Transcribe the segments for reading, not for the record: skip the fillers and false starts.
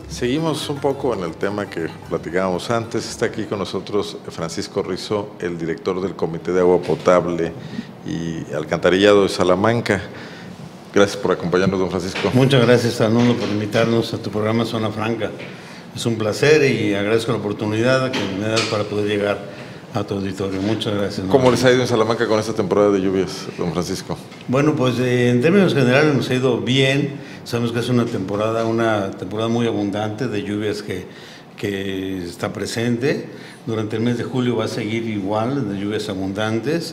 Seguimos un poco en el tema que platicábamos antes. Está aquí con nosotros Francisco Rizo, el director del Comité de Agua Potable y Alcantarillado de Salamanca. Gracias por acompañarnos, don Francisco. Muchas gracias, Arnoldo, por invitarnos a tu programa Zona Franca. Es un placer y agradezco la oportunidad que me das para poder llegar a tu auditorio. Muchas gracias. ¿Cómo les ha ido en Salamanca con esta temporada de lluvias, don Francisco? Bueno, pues en términos generales nos ha ido bien. Sabemos que es una temporada muy abundante de lluvias que está presente. Durante el mes de julio va a seguir igual, de lluvias abundantes.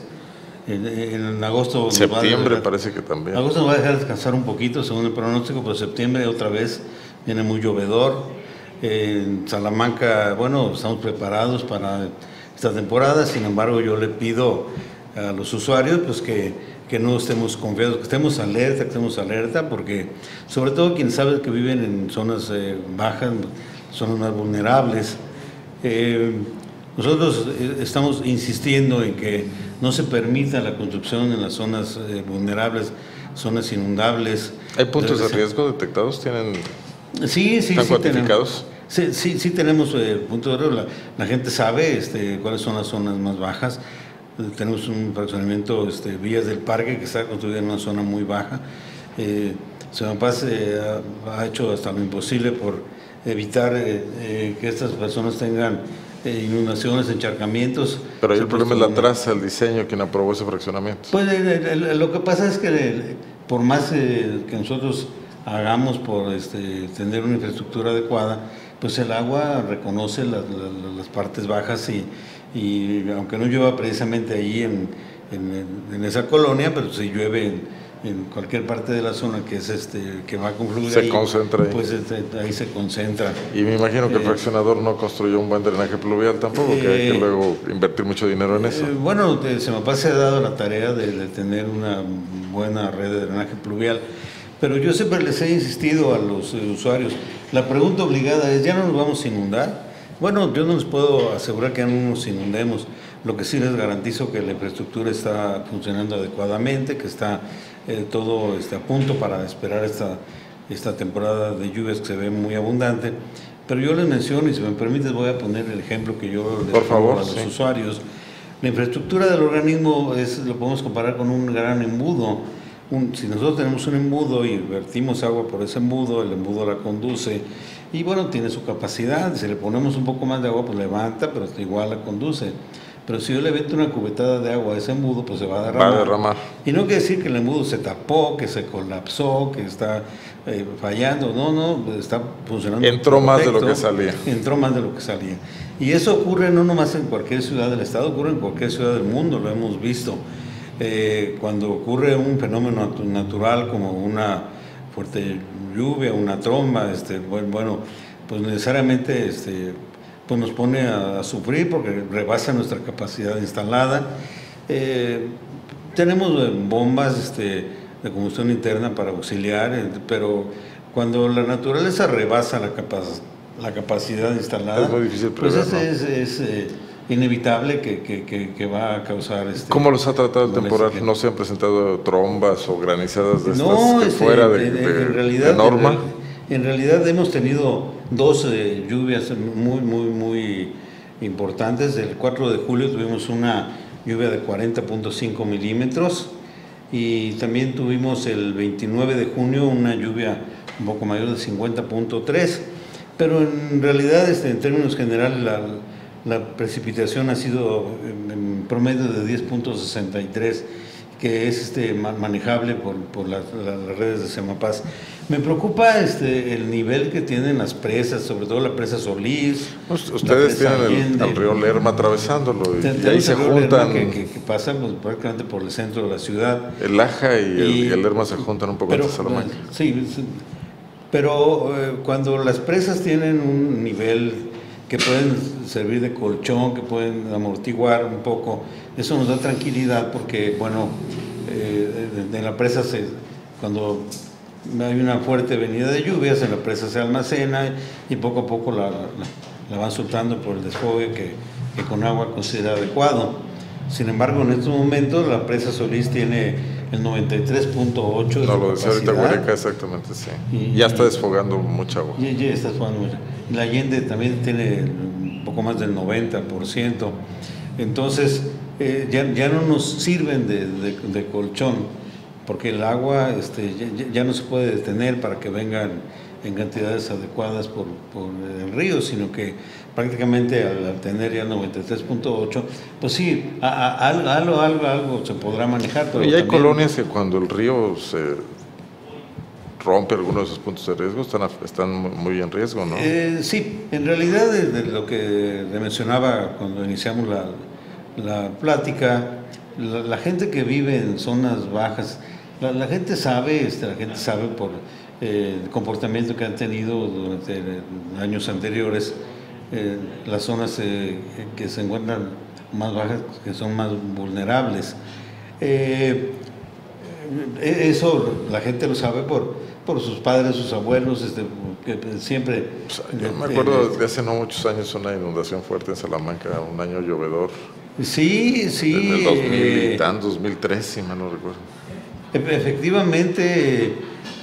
En agosto... Septiembre parece que también. Agosto nos va a dejar descansar un poquito, según el pronóstico, pero septiembre otra vez viene muy llovedor. En Salamanca, bueno, estamos preparados para esta temporada. Sin embargo, yo le pido a los usuarios pues que no estemos confiados, que estemos alerta, porque sobre todo quienes saben que viven en zonas bajas, zonas más vulnerables. Nosotros estamos insistiendo en que no se permita la construcción en las zonas vulnerables, zonas inundables. ¿Hay puntos de riesgo detectados? Sí, ¿Están cuantificados? Sí tenemos puntos de riesgo. La gente sabe cuáles son las zonas más bajas. Tenemos un fraccionamiento, Villas del Parque, que está construido en una zona muy baja. Semapaz ha hecho hasta lo imposible por evitar que estas personas tengan inundaciones, encharcamientos. Pero ahí el problema es la traza, el diseño, quien aprobó ese fraccionamiento. Pues lo que pasa es que por más que nosotros hagamos por tener una infraestructura adecuada, pues el agua reconoce las partes bajas y aunque no llueva precisamente ahí en esa colonia, pero si llueve en cualquier parte de la zona que es que va a confluir se concentra ahí. Pues ahí se concentra. Y me imagino que el fraccionador no construyó un buen drenaje pluvial tampoco, que hay que luego invertir mucho dinero en eso. Bueno, Semapaz se ha dado la tarea de tener una buena red de drenaje pluvial, pero yo siempre les he insistido a los usuarios, la pregunta obligada es, ¿ya no nos vamos a inundar? Bueno, yo no les puedo asegurar que ya no nos inundemos. Lo que sí les garantizo que la infraestructura está funcionando adecuadamente, que está todo a punto para esperar esta temporada de lluvias que se ve muy abundante. Pero yo les menciono, y si me permites voy a poner el ejemplo que yo les pongo a los usuarios. La infraestructura del organismo lo podemos comparar con un gran embudo. Si nosotros tenemos un embudo y vertimos agua por ese embudo, el embudo la conduce y bueno, tiene su capacidad. Si le ponemos un poco más de agua, pues levanta, pero igual la conduce. Pero si yo le meto una cubetada de agua a ese embudo, pues se va a derramar. Va a derramar. Y no quiere decir que el embudo se tapó, que se colapsó, que está fallando. No, está funcionando. Entró perfecto. Más de lo que salía. Entró más de lo que salía. Y eso ocurre no nomás en cualquier ciudad del estado, ocurre en cualquier ciudad del mundo, lo hemos visto. Cuando ocurre un fenómeno natural como una fuerte lluvia, una tromba, bueno, pues necesariamente pues nos pone a sufrir porque rebasa nuestra capacidad instalada. Tenemos bombas de combustión interna para auxiliar, pero cuando la naturaleza rebasa la capacidad instalada, es muy difícil prever, pues es inevitable que va a causar ¿Cómo los ha tratado el temporal? ¿No se han presentado trombas o granizadas de estas fuera de norma? En realidad hemos tenido dos lluvias muy importantes. El 4 de julio tuvimos una lluvia de 40.5 milímetros y también tuvimos el 29 de junio una lluvia un poco mayor de 50.3, pero en realidad en términos generales la precipitación ha sido en promedio de 10.63, que es manejable por las redes de Semapaz. Me preocupa el nivel que tienen las presas, sobre todo la presa Solís. Pues ustedes tienen el río Lerma atravesándolo y ahí se juntan. Que pasan pues, prácticamente por el centro de la ciudad. El Aja y el Lerma se juntan un poco en Salamanca. Sí, pero cuando las presas tienen un nivel que pueden servir de colchón, que pueden amortiguar un poco, eso nos da tranquilidad porque, bueno, en la presa cuando hay una fuerte venida de lluvias, en la presa se almacena y poco a poco la van soltando por el desfogue que con agua considera adecuado. Sin embargo, en estos momentos la presa Solís tiene el 93.8 de No, su lo decía ahorita capacidad. Huereca, exactamente, sí. Ya está desfogando mucha agua. Ya está desfogando mucha. La Allende también tiene un poco más del 90%. Entonces, ya no nos sirven de colchón, porque el agua ya no se puede detener para que vengan en cantidades adecuadas por el río, sino que prácticamente al tener ya 93.8, pues sí, algo se podrá manejar. Pero y hay también colonias que cuando el río se rompe alguno de esos puntos de riesgo, están muy en riesgo, ¿no? Sí, en realidad de lo que le mencionaba cuando iniciamos la plática, la gente que vive en zonas bajas, la gente sabe, por el comportamiento que han tenido durante años anteriores, las zonas que se encuentran más bajas, que son más vulnerables. Eso la gente lo sabe por sus padres, sus abuelos, que siempre... Yo me acuerdo de hace no muchos años una inundación fuerte en Salamanca, un año llovedor. Sí. En el 2000 y tan, 2003, si mal no recuerdo. Efectivamente,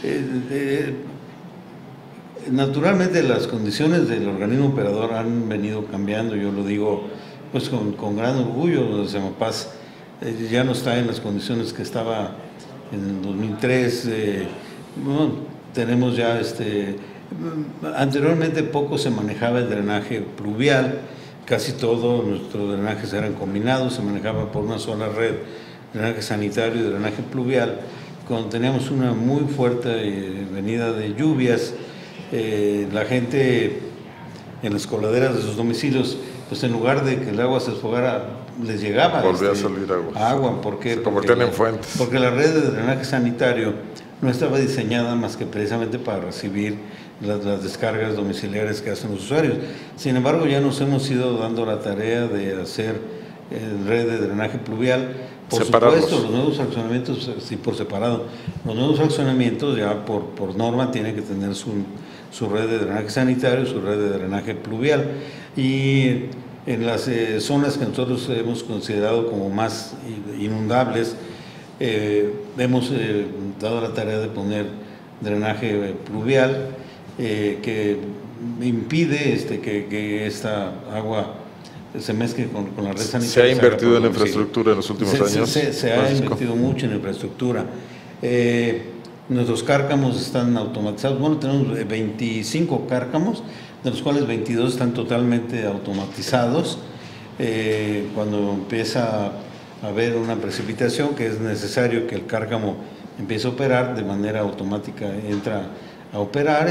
naturalmente las condiciones del organismo operador han venido cambiando, yo lo digo pues con gran orgullo. Semapaz ya no está en las condiciones que estaba en el 2003. Bueno, tenemos ya anteriormente poco se manejaba el drenaje pluvial, casi todos nuestros drenajes eran combinados, se manejaba por una sola red, drenaje sanitario y drenaje pluvial. Cuando teníamos una muy fuerte venida de lluvias, la gente en las coladeras de sus domicilios, pues en lugar de que el agua se desfogara, les llegaba volvía a salir agua. ¿Por qué? Se convertían en fuentes. Porque la red de drenaje sanitario no estaba diseñada más que precisamente para recibir las descargas domiciliares que hacen los usuarios. Sin embargo, ya nos hemos ido dando la tarea de hacer red de drenaje pluvial. Por supuesto, los nuevos fraccionamientos, sí, por separado. Los nuevos fraccionamientos ya por norma tienen que tener su red de drenaje sanitario, su red de drenaje pluvial. Y en las zonas que nosotros hemos considerado como más inundables, hemos dado la tarea de poner drenaje pluvial que impide que esta agua se mezcle con la red sanitaria. ¿Se ha invertido en infraestructura en los últimos años? Se ha invertido mucho en infraestructura. Nuestros cárcamos están automatizados. Bueno, tenemos 25 cárcamos, de los cuales 22 están totalmente automatizados. Cuando empieza a haber una precipitación, que es necesario que el cárcamo empiece a operar, de manera automática entra a operar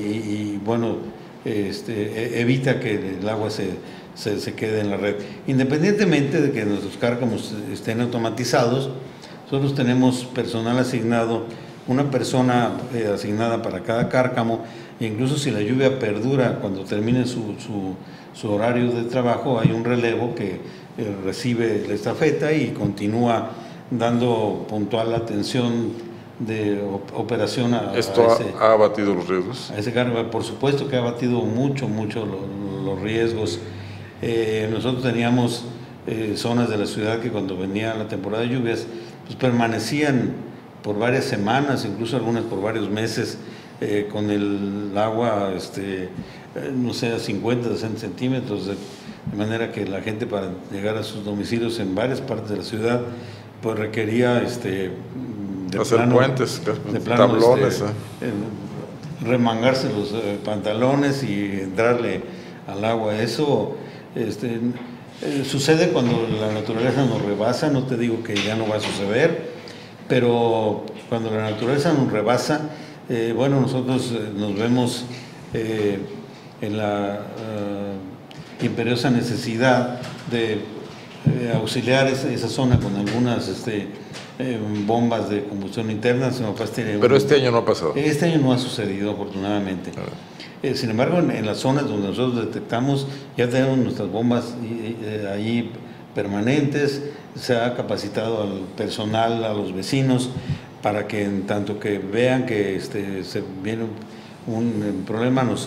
evita que el agua se quede en la red. Independientemente de que nuestros cárcamos estén automatizados, nosotros tenemos personal asignado, una persona asignada para cada cárcamo, e incluso si la lluvia perdura cuando termine su horario de trabajo, hay un relevo que recibe la estafeta y continúa dando puntual atención de operación ¿Esto ha abatido los riesgos? A ese cargo, por supuesto que ha abatido mucho los riesgos. Nosotros teníamos zonas de la ciudad que cuando venía la temporada de lluvias, pues permanecían por varias semanas, incluso algunas por varios meses, con el agua, no sé, a 50, 60 centímetros, de manera que la gente para llegar a sus domicilios en varias partes de la ciudad, pues requería hacer puentes, tablones. Remangarse los pantalones y entrarle al agua. Eso sucede cuando la naturaleza nos rebasa. No te digo que ya no va a suceder, pero cuando la naturaleza nos rebasa, nosotros nos vemos en la imperiosa necesidad de auxiliar esa zona con algunas bombas de combustión interna. Pero este año no ha pasado. Este año no ha sucedido, afortunadamente. Sin embargo, en las zonas donde nosotros detectamos, ya tenemos nuestras bombas ahí permanentes. Se ha capacitado al personal, a los vecinos, para que en tanto que vean que se viene un problema,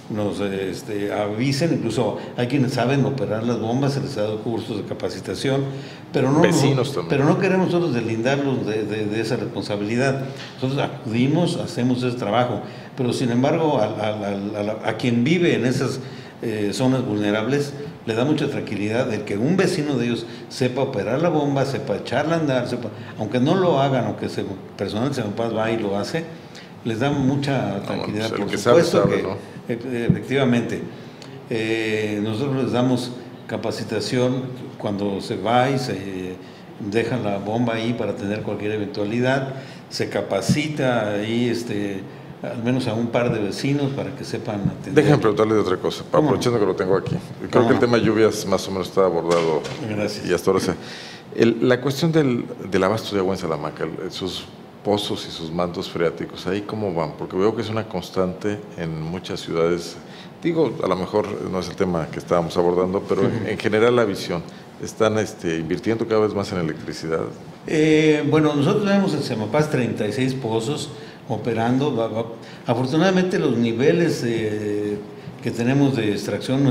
avisen. Incluso hay quienes saben operar las bombas, se les ha dado cursos de capacitación, pero no, vecinos también. Pero no queremos nosotros deslindarlos de esa responsabilidad. Nosotros acudimos, hacemos ese trabajo, pero sin embargo a quien vive en esas zonas vulnerables le da mucha tranquilidad el que un vecino de ellos sepa operar la bomba, sepa echarla a andar, aunque no lo hagan, aunque personal de Semapaz va y lo hace, les da mucha tranquilidad. Pues por supuesto sabe, que ¿no? Efectivamente, nosotros les damos capacitación cuando se va y se deja la bomba ahí para tener cualquier eventualidad, se capacita ahí al menos a un par de vecinos para que sepan atender. Déjenme preguntarle de otra cosa, aprovechando que lo tengo aquí. Creo que el tema de lluvias más o menos está abordado. Gracias. Y hasta ahora la cuestión del abasto de agua en Salamanca, sus pozos y sus mantos freáticos, ¿ahí cómo van? Porque veo que es una constante en muchas ciudades. Digo, a lo mejor no es el tema que estábamos abordando, pero en general la visión. ¿Están invirtiendo cada vez más en electricidad? Bueno, nosotros tenemos en Semapaz 36 pozos operando. Afortunadamente los niveles que tenemos de extracción,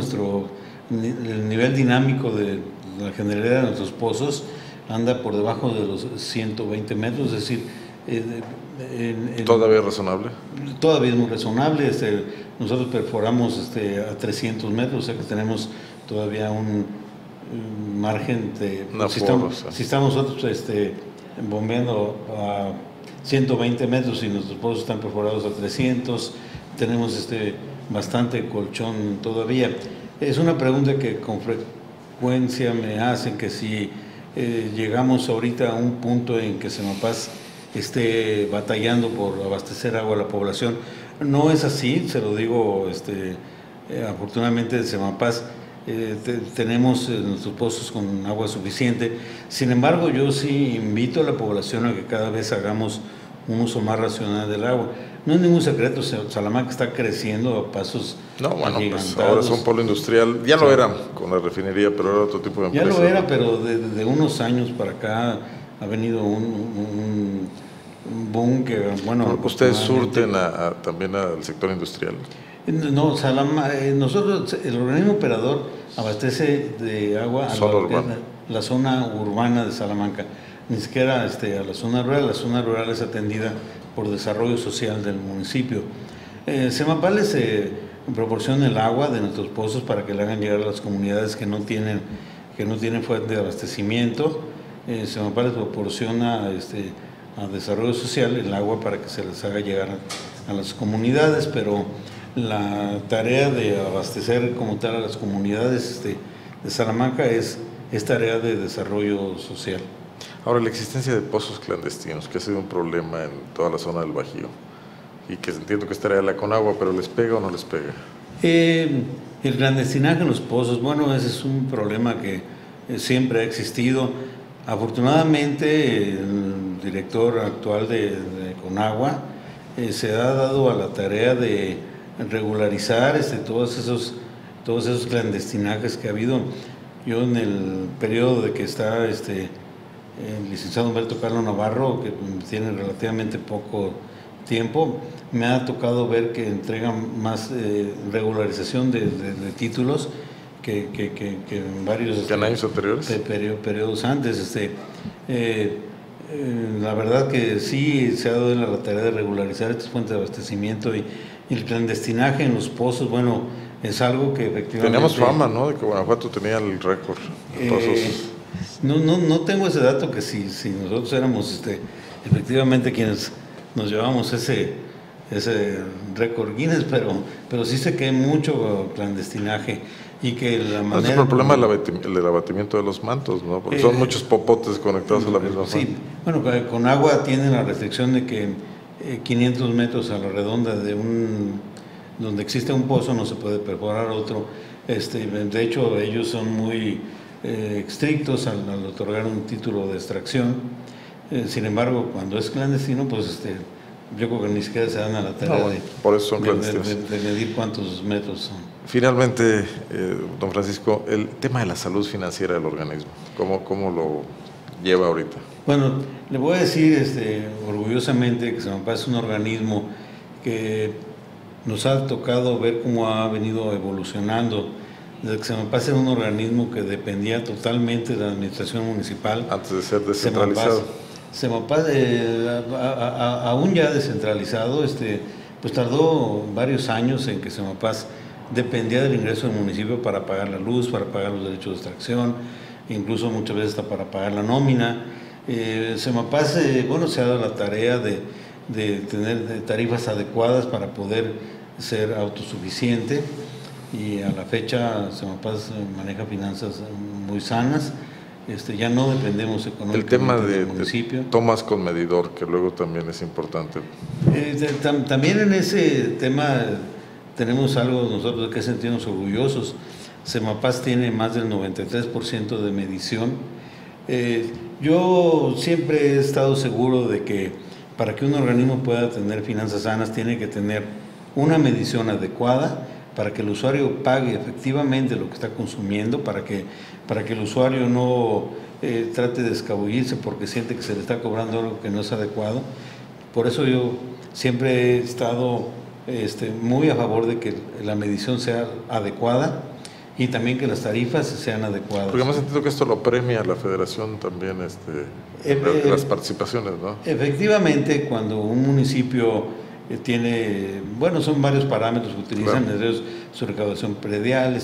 el nivel dinámico de la generalidad de nuestros pozos anda por debajo de los 120 metros, es decir, ¿todavía es razonable? Todavía es muy razonable. Nosotros perforamos a 300 metros, o sea que tenemos todavía un margen de... Si estamos nosotros bombeando a 120 metros y nuestros pozos están perforados a 300, tenemos bastante colchón todavía. Es una pregunta que con frecuencia me hacen, que si llegamos ahorita a un punto en que Semapaz esté batallando por abastecer agua a la población. No es así, se lo digo, afortunadamente en Semapaz tenemos nuestros pozos con agua suficiente. Sin embargo, yo sí invito a la población a que cada vez hagamos un uso más racional del agua. No es ningún secreto, Salamanca está creciendo a pasos pues ahora es un polo industrial, ya lo era con la refinería, pero era otro tipo de empresa. Ya lo era, pero de unos años para acá ha venido un boom que, bueno... ¿Ustedes surten también al sector industrial? No, nosotros, el organismo operador abastece de agua a la zona urbana de Salamanca, ni siquiera a la zona rural. La zona rural es atendida por desarrollo social del municipio. Semapaz les proporciona el agua de nuestros pozos para que le hagan llegar a las comunidades que no tienen fuente de abastecimiento. Semapaz les proporciona a desarrollo social el agua para que se les haga llegar a las comunidades, pero la tarea de abastecer como tal a las comunidades de Salamanca es tarea de desarrollo social. Ahora, la existencia de pozos clandestinos, que ha sido un problema en toda la zona del Bajío, y que entiendo que es tarea de la Conagua, pero ¿les pega o no les pega? El clandestinaje en los pozos, bueno, ese es un problema que siempre ha existido. Afortunadamente, el director actual de Conagua se ha dado a la tarea de regularizar todos esos clandestinajes que ha habido. Yo en el periodo de que está el licenciado Humberto Carlos Navarro, que tiene relativamente poco tiempo, me ha tocado ver que entregan más regularización de títulos que en varios años anteriores, periodos antes. La verdad que sí se ha dado la tarea de regularizar estas fuentes de abastecimiento, y el clandestinaje en los pozos, bueno, es algo que efectivamente... Teníamos fama, ¿no?, de que Guanajuato tenía el récord. No tengo ese dato, que si nosotros éramos efectivamente quienes nos llevamos ese récord Guinness, pero sí sé que hay mucho clandestinaje, y que la manera... Es el problema del abatimiento de los mantos, ¿no?, porque son muchos popotes conectados a la misma zona. Sí, bueno, con agua tienen la restricción de que 500 metros a la redonda donde existe un pozo no se puede perforar otro. De hecho, ellos son muy estrictos al otorgar un título de extracción. Sin embargo, cuando es clandestino, pues yo creo que ni siquiera se dan a la tarea por eso son clandestinos, de medir cuántos metros son. Finalmente, don Francisco, el tema de la salud financiera del organismo, ¿cómo lo lleva ahorita? Bueno, le voy a decir orgullosamente que Semapaz es un organismo que nos ha tocado ver cómo ha venido evolucionando. Desde que Semapaz era un organismo que dependía totalmente de la administración municipal. Antes de ser descentralizado. Semapaz, aún ya descentralizado, pues tardó varios años en que Semapaz dependía del ingreso del municipio para pagar la luz, para pagar los derechos de extracción, incluso muchas veces hasta para pagar la nómina. Semapaz, se ha dado la tarea de tener tarifas adecuadas para poder ser autosuficiente, y a la fecha Semapaz maneja finanzas muy sanas. Ya no dependemos económicamente del municipio. El tema de tomas con medidor, que luego también es importante. También en ese tema tenemos algo nosotros de que sentirnos orgullosos. Semapaz tiene más del 93% de medición. Yo siempre he estado seguro de que para que un organismo pueda tener finanzas sanas tiene que tener una medición adecuada para que el usuario pague efectivamente lo que está consumiendo, para que el usuario no trate de escabullirse porque siente que se le está cobrando algo que no es adecuado. Por eso yo siempre he estado muy a favor de que la medición sea adecuada y también que las tarifas sean adecuadas. Porque hemos sentido que esto lo premia la Federación también, las participaciones, ¿no? Efectivamente, cuando un municipio tiene, son varios parámetros que utilizan, claro, su recaudación predial,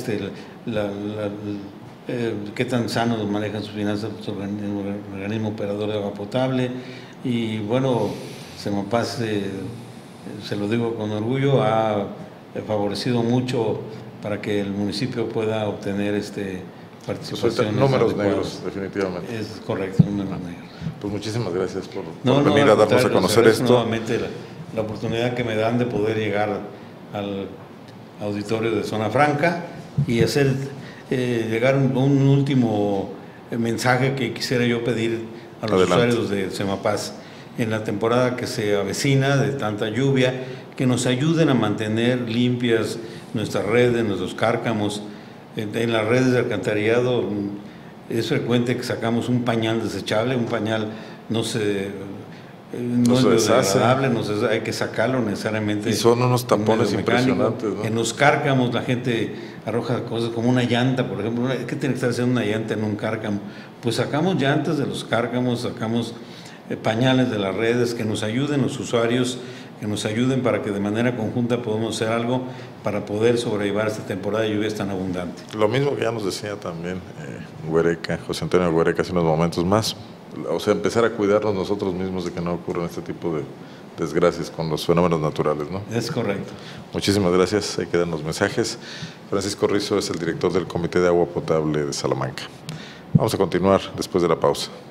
qué tan sanos manejan sus finanzas, el organismo operador de agua potable, y Semapaz, se lo digo con orgullo, ha favorecido mucho para que el municipio pueda obtener participaciones números adecuadas. Negros, definitivamente. Es correcto, números negros. Pues muchísimas gracias por venir a darnos a conocer esto. Nuevamente la oportunidad que me dan de poder llegar al auditorio de Zona Franca y hacer llegar un último mensaje que quisiera yo pedir a los usuarios de Semapaz en la temporada que se avecina de tanta lluvia, que nos ayuden a mantener limpias nuestras redes, nuestros cárcamos. En las redes de alcantarillado es frecuente que sacamos un pañal desechable, un pañal no es biodegradable, hay que sacarlo necesariamente. Y son unos tapones impresionantes, ¿no? En los cárcamos la gente arroja cosas como una llanta, por ejemplo. ¿Qué tiene que estar haciendo una llanta en un cárcamo? Pues sacamos llantas de los cárcamos, sacamos pañales de las redes, que nos ayuden los usuarios, que nos ayuden para que de manera conjunta podamos hacer algo para poder sobrellevar esta temporada de lluvias tan abundante. Lo mismo que ya nos decía también José Antonio Huereca hace unos momentos más, empezar a cuidarnos nosotros mismos de que no ocurran este tipo de desgracias con los fenómenos naturales, ¿no? Es correcto. Muchísimas gracias, ahí quedan los mensajes. Francisco Rizo es el director del Comité de Agua Potable de Salamanca. Vamos a continuar después de la pausa.